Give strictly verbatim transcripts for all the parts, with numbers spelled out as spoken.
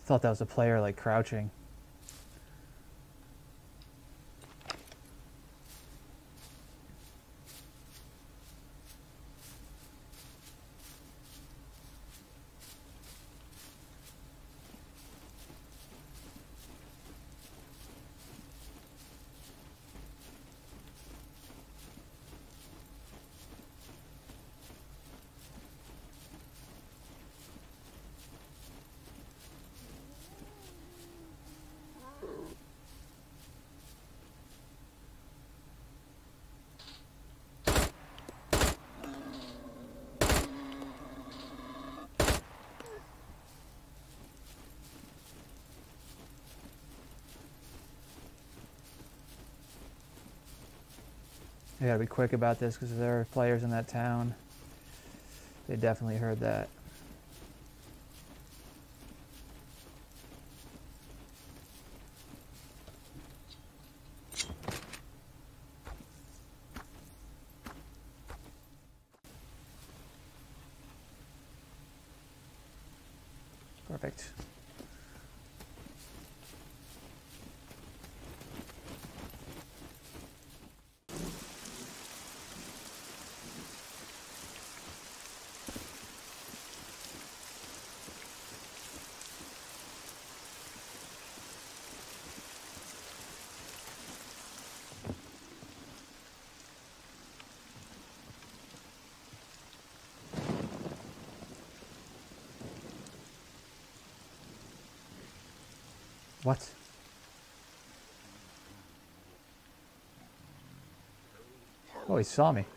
thought that was a player like crouching. I gotta be quick about this because there are players in that town. They definitely heard that. Perfect. What? Oh, he saw me.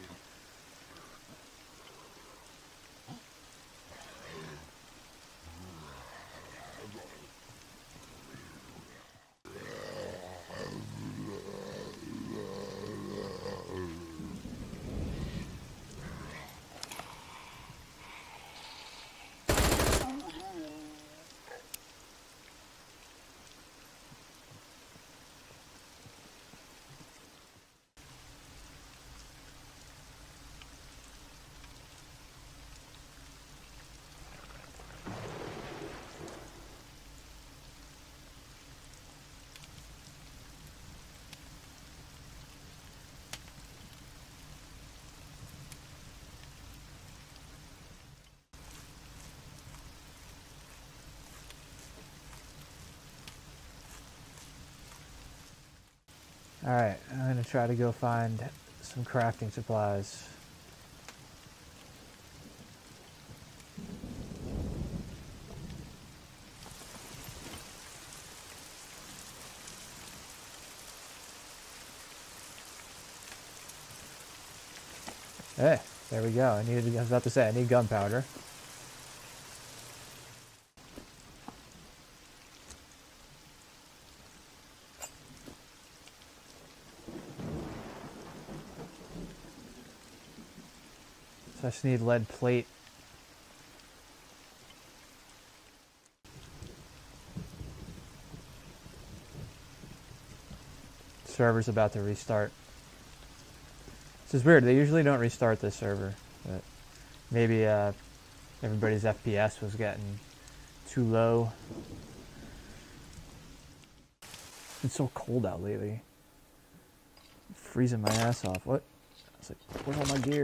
Alright, I'm gonna try to go find some crafting supplies. Hey, there we go. I needed. I was about to say I need gunpowder. So I just need lead plate. Server's about to restart. This is weird. They usually don't restart this server, but maybe uh, everybody's F P S was getting too low. It's so cold out lately. I'm freezing my ass off. What? I was like, where's all my gear?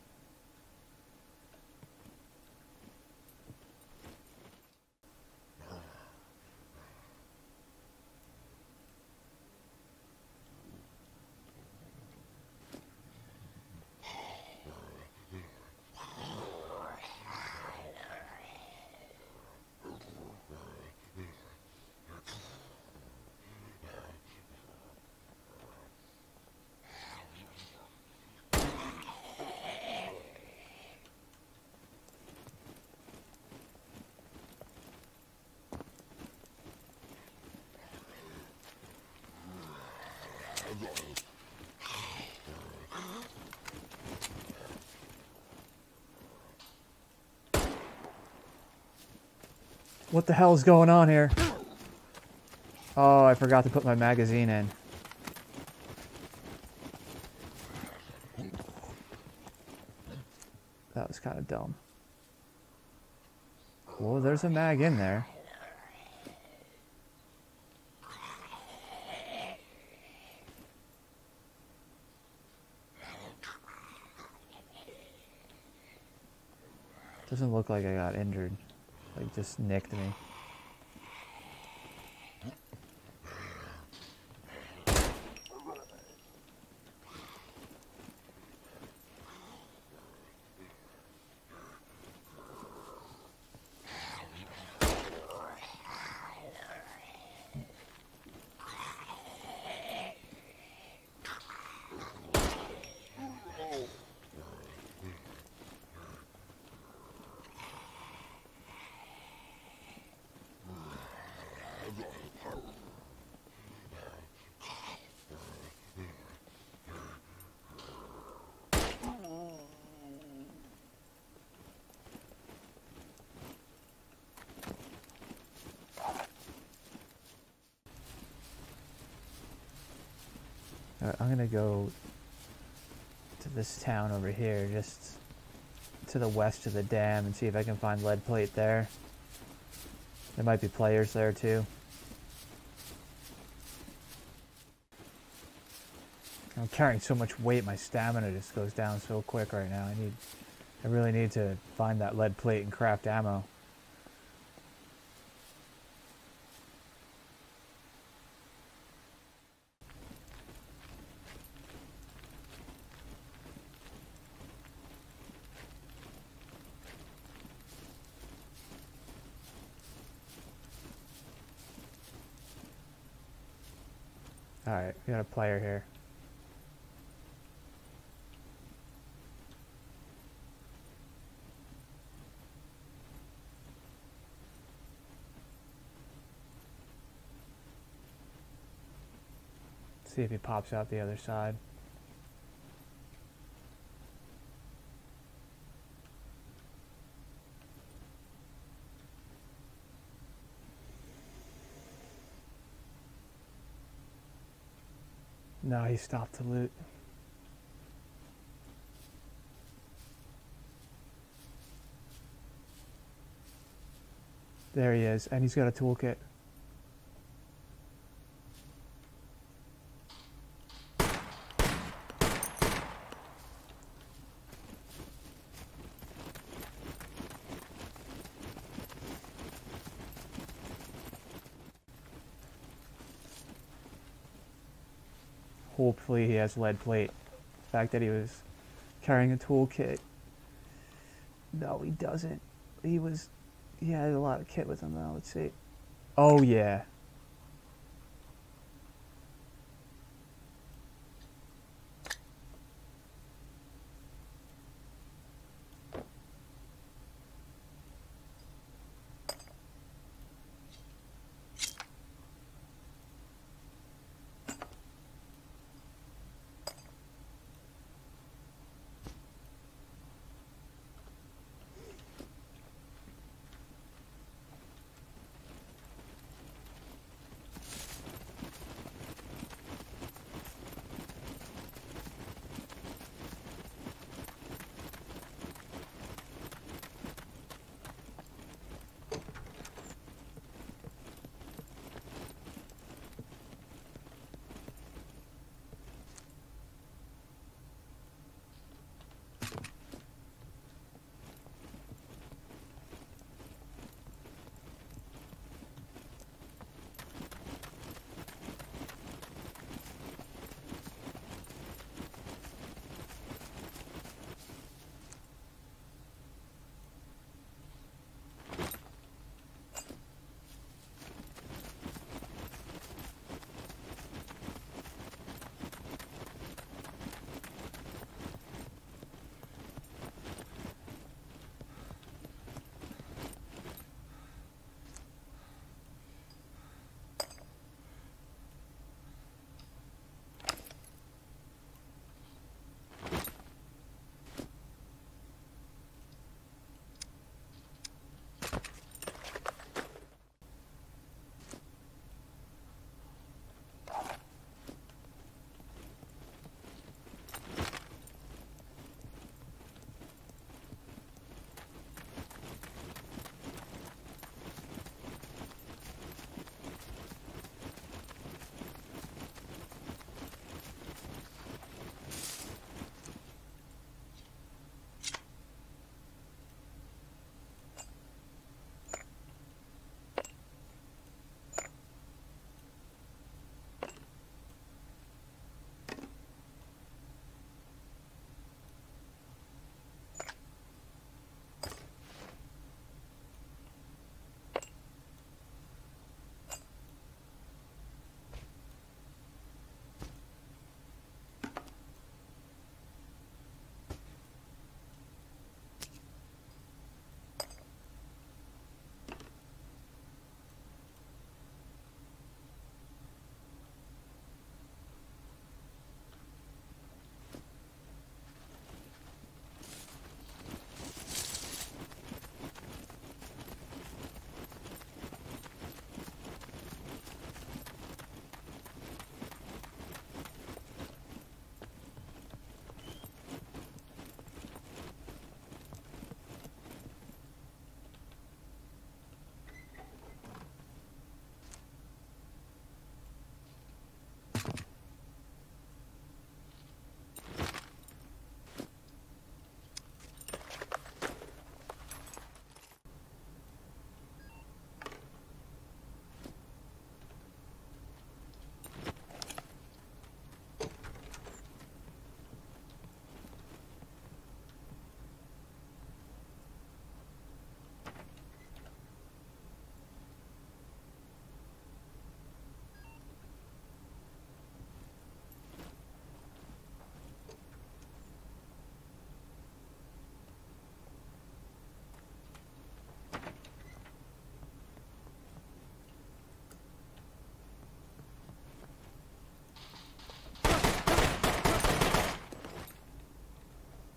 What the hell is going on here? Oh, I forgot to put my magazine in. That was kind of dumb. Well, there's a mag in there. Doesn't look like I got injured. Like, just nicked me. Alright, I'm gonna go to this town over here, just to the west of the dam, and see if I can find lead plate there. There might be players there too. I'm carrying so much weight, my stamina just goes down so quick right now. I need, I really need to find that lead plate and craft ammo. Alright, we got a player here. See if he pops out the other side. No, he stopped to loot. There he is, and he's got a toolkit. Hopefully he has lead plate. The fact that he was carrying a toolkit. No, he doesn't. He was, he had a lot of kit with him though. Let's see. Oh yeah.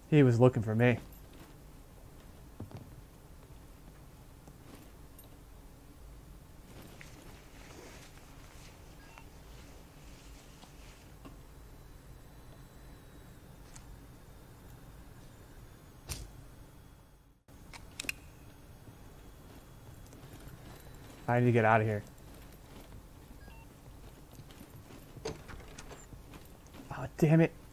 He was looking for me. I need to get out of here. Oh, damn it.